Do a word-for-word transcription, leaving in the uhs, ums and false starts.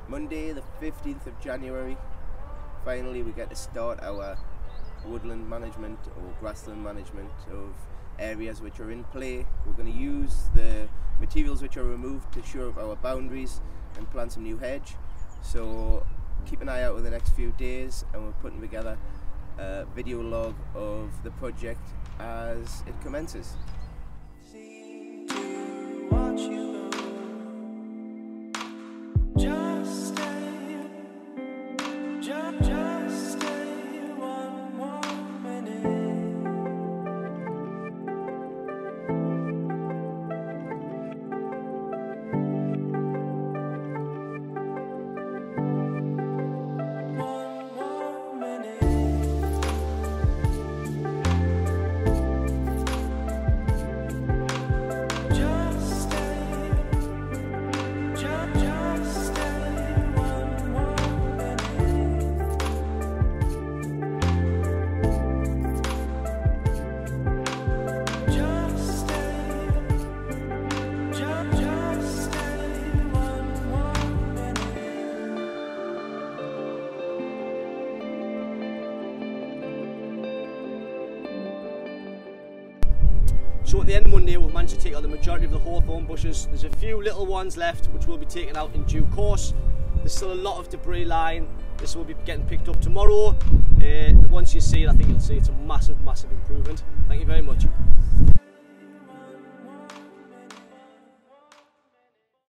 Monday the fifteenth of January, finally we get to start our woodland management or grassland management of areas which are in play. We're going to use the materials which are removed to shore up our boundaries and plant some new hedge. So keep an eye out over the next few days, and we're putting together a video log of the project as it commences. So at the end of Monday we've managed to take out the majority of the hawthorn bushes. There's a few little ones left which will be taken out in due course. There's still a lot of debris lying. This will be getting picked up tomorrow. Uh, once you see it, I think you'll see it's a massive, massive improvement. Thank you very much.